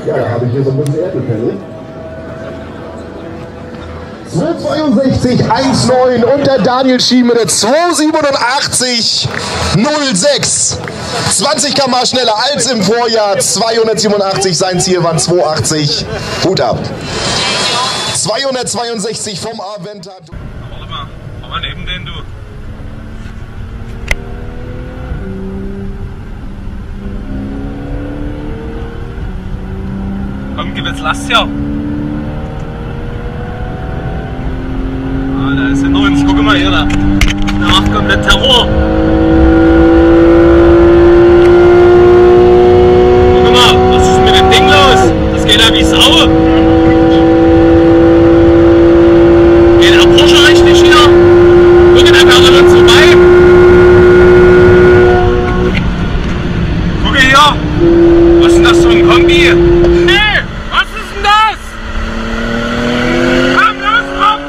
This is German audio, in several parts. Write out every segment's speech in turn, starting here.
Ja, da habe ich hier so ein bisschen Erdbeerpelle. 262 1,9 und der Daniel Schieme mit der 287 06. 20 km schneller als im Vorjahr. 287, sein Ziel waren 280. Hut ab. 262 vom Aventa. Warte mal, aber neben den du. Komm, gib jetzt Last her. Ah, da ist hinter uns, guck mal hier, da. Der macht komplett Terror. Guck mal, was ist mit dem Ding los? Das geht ja wie Sau. Geht der Porsche richtig hier? Guck, der fährt an uns vorbei. Guck hier. Was ist denn das für ein Kombi? Hey, was ist denn das? Komm, los, komm!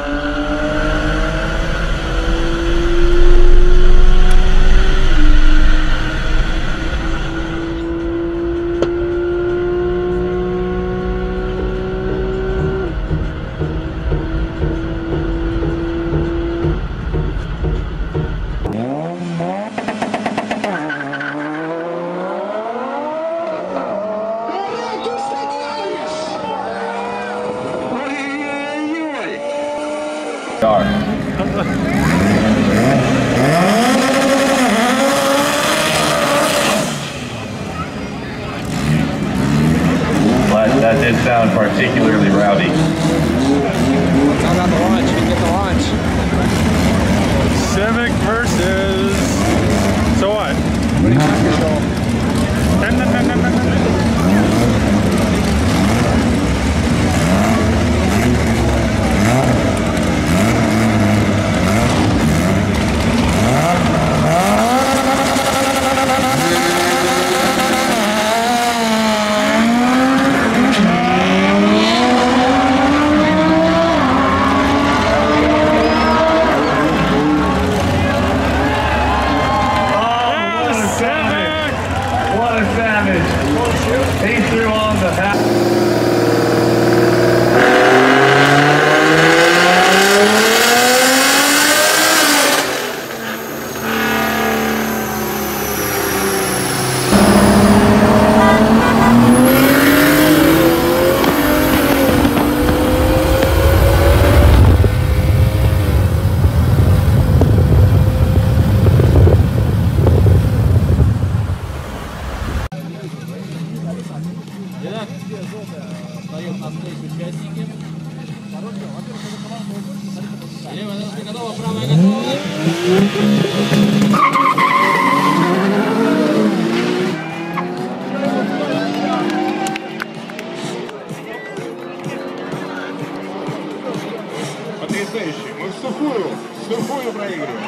But that did sound particularly rowdy. How about the launch? You get the launch. Civic versus... So what? What do you have to show? He threw on the hat. Потрясающе. Мы в сухую проигрываем.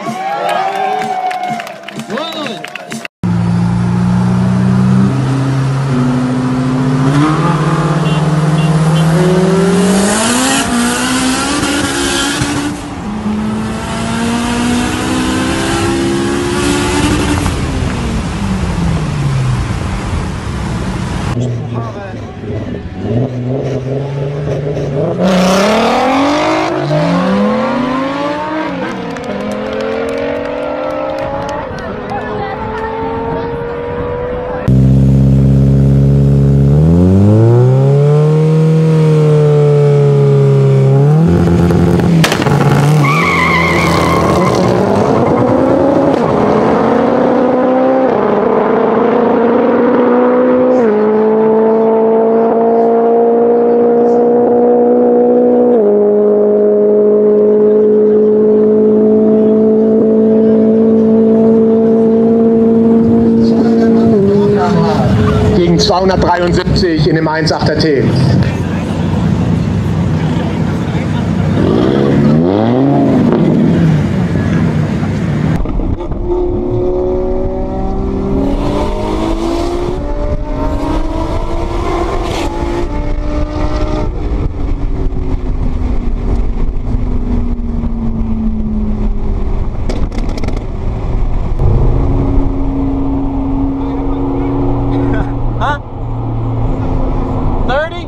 Gegen 273 in dem 1.8er T. 30?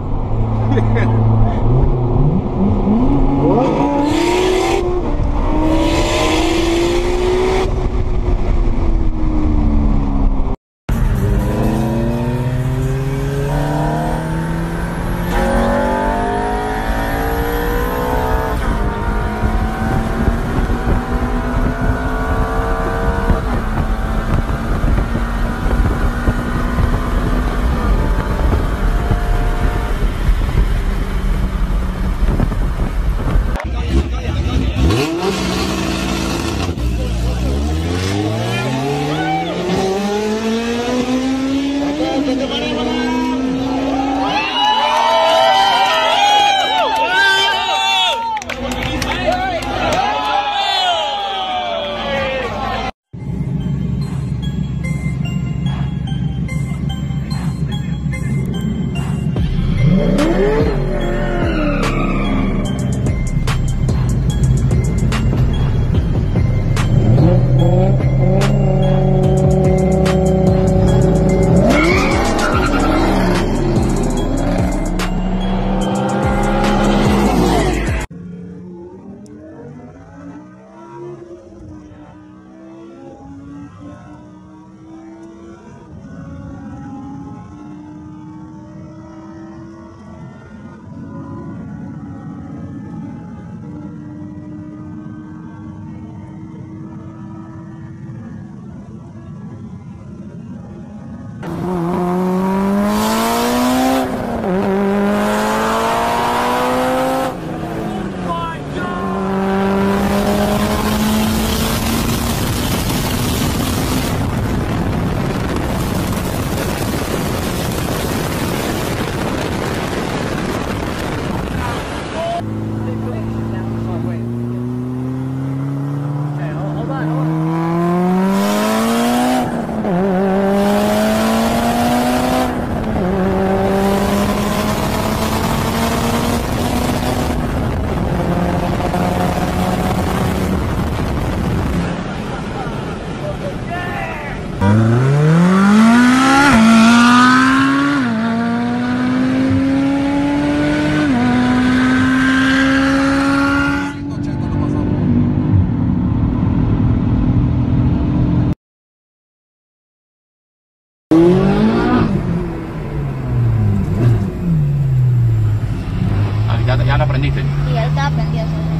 Ya lo aprendiste. Sí, él está aprendiendo.